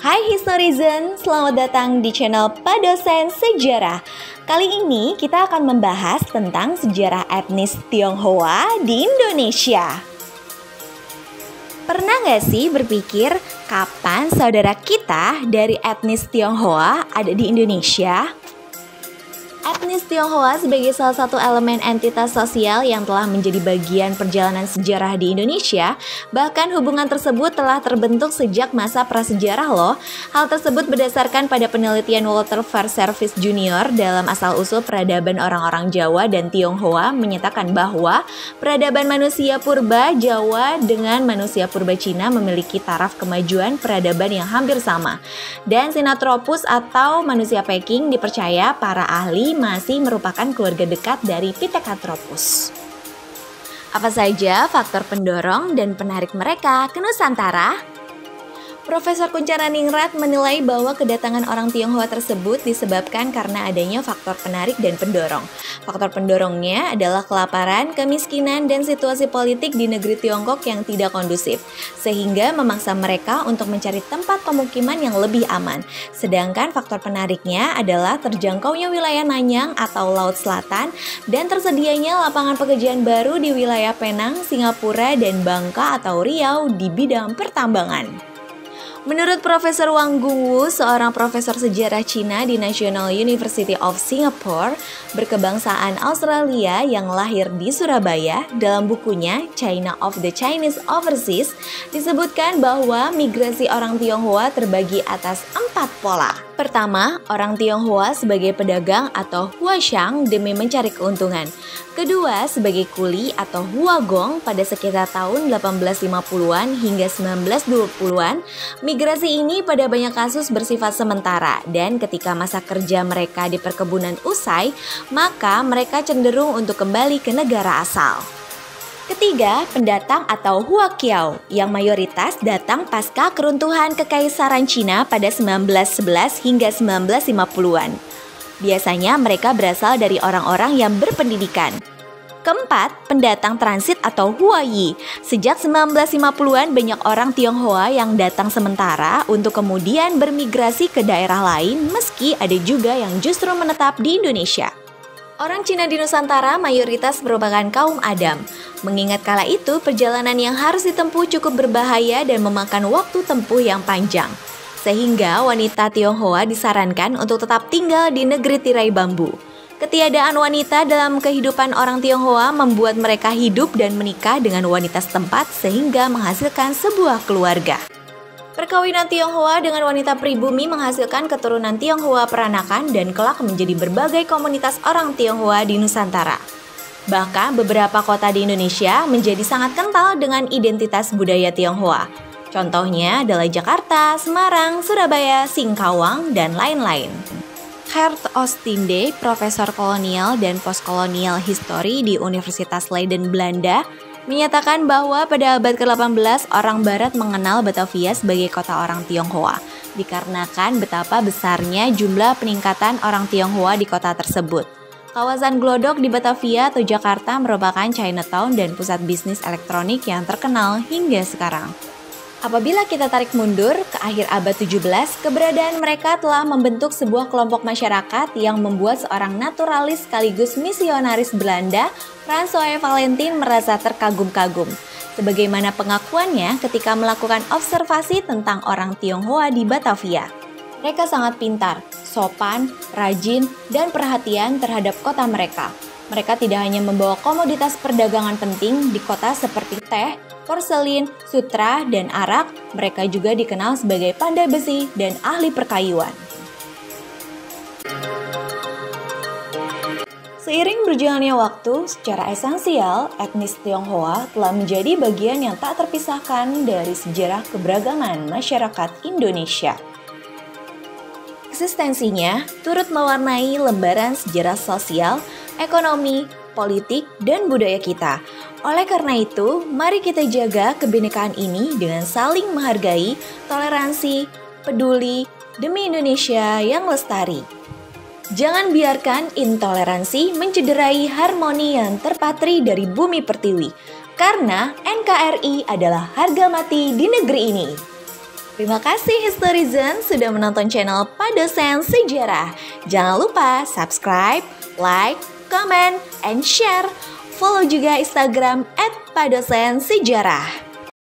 Hai Historizen, selamat datang di channel Padosen Sejarah. Kali ini kita akan membahas tentang sejarah etnis Tionghoa di Indonesia. Pernah gak sih berpikir kapan saudara kita dari etnis Tionghoa ada di Indonesia? Etnis Tionghoa sebagai salah satu elemen entitas sosial yang telah menjadi bagian perjalanan sejarah di Indonesia, bahkan hubungan tersebut telah terbentuk sejak masa prasejarah loh. Hal tersebut berdasarkan pada penelitian Walter Fairservice Jr. dalam asal-usul peradaban orang-orang Jawa dan Tionghoa menyatakan bahwa peradaban manusia purba Jawa dengan manusia purba Cina memiliki taraf kemajuan peradaban yang hampir sama. Dan Sinanthropus atau manusia Peking dipercaya para ahli masih merupakan keluarga dekat dari Pithecanthropus. Apa saja faktor pendorong dan penarik mereka ke Nusantara? Profesor Kuncharaningrat menilai bahwa kedatangan orang Tionghoa tersebut disebabkan karena adanya faktor penarik dan pendorong. Faktor pendorongnya adalah kelaparan, kemiskinan, dan situasi politik di negeri Tiongkok yang tidak kondusif, sehingga memaksa mereka untuk mencari tempat pemukiman yang lebih aman. Sedangkan faktor penariknya adalah terjangkaunya wilayah Nanyang atau Laut Selatan dan tersedianya lapangan pekerjaan baru di wilayah Penang, Singapura, dan Bangka atau Riau di bidang pertambangan. Menurut Profesor Wang Gungwu, seorang profesor sejarah Cina di National University of Singapore, berkebangsaan Australia yang lahir di Surabaya, dalam bukunya China of the Chinese Overseas, disebutkan bahwa migrasi orang Tionghoa terbagi atas 4 pola. Pertama, orang Tionghoa sebagai pedagang atau huashang demi mencari keuntungan. Kedua, sebagai kuli atau huagong pada sekitar tahun 1850-an hingga 1920-an. Migrasi ini pada banyak kasus bersifat sementara dan ketika masa kerja mereka di perkebunan usai, maka mereka cenderung untuk kembali ke negara asal. Ketiga, pendatang atau huaqiao yang mayoritas datang pasca keruntuhan Kekaisaran Cina pada 1911 hingga 1950-an. Biasanya mereka berasal dari orang-orang yang berpendidikan. Keempat, pendatang transit atau huayi. Sejak 1950-an banyak orang Tionghoa yang datang sementara untuk kemudian bermigrasi ke daerah lain meski ada juga yang justru menetap di Indonesia. Orang Cina di Nusantara mayoritas merupakan kaum Adam. Mengingat kala itu perjalanan yang harus ditempuh cukup berbahaya dan memakan waktu tempuh yang panjang. Sehingga wanita Tionghoa disarankan untuk tetap tinggal di negeri tirai bambu. Ketiadaan wanita dalam kehidupan orang Tionghoa membuat mereka hidup dan menikah dengan wanita setempat sehingga menghasilkan sebuah keluarga. Perkawinan Tionghoa dengan wanita pribumi menghasilkan keturunan Tionghoa peranakan dan kelak menjadi berbagai komunitas orang Tionghoa di Nusantara. Bahkan beberapa kota di Indonesia menjadi sangat kental dengan identitas budaya Tionghoa. Contohnya adalah Jakarta, Semarang, Surabaya, Singkawang, dan lain-lain. Geert Oostende, Profesor Kolonial dan Postkolonial History di Universitas Leiden, Belanda, menyatakan bahwa pada abad ke-18 orang Barat mengenal Batavia sebagai kota orang Tionghoa, dikarenakan betapa besarnya jumlah peningkatan orang Tionghoa di kota tersebut. Kawasan Glodok di Batavia atau Jakarta merupakan Chinatown dan pusat bisnis elektronik yang terkenal hingga sekarang. Apabila kita tarik mundur ke akhir abad 17, keberadaan mereka telah membentuk sebuah kelompok masyarakat yang membuat seorang naturalis sekaligus misionaris Belanda, François Valentin, merasa terkagum-kagum. Sebagaimana pengakuannya ketika melakukan observasi tentang orang Tionghoa di Batavia. Mereka sangat pintar, sopan, rajin, dan perhatian terhadap kota mereka. Mereka tidak hanya membawa komoditas perdagangan penting di kota seperti teh, porselin, sutra, dan arak, mereka juga dikenal sebagai pandai besi dan ahli perkayuan. Seiring berjalannya waktu, secara esensial, etnis Tionghoa telah menjadi bagian yang tak terpisahkan dari sejarah keberagaman masyarakat Indonesia. Eksistensinya turut mewarnai lembaran sejarah sosial, ekonomi, politik, dan budaya kita. Oleh karena itu, mari kita jaga kebinekaan ini dengan saling menghargai, toleransi, peduli, demi Indonesia yang lestari. Jangan biarkan intoleransi mencederai harmoni yang terpatri dari bumi pertiwi, karena NKRI adalah harga mati di negeri ini. Terima kasih Historizen sudah menonton channel Padosen Sejarah. Jangan lupa subscribe, like, comment, and share. Follow juga Instagram @padosensejarah.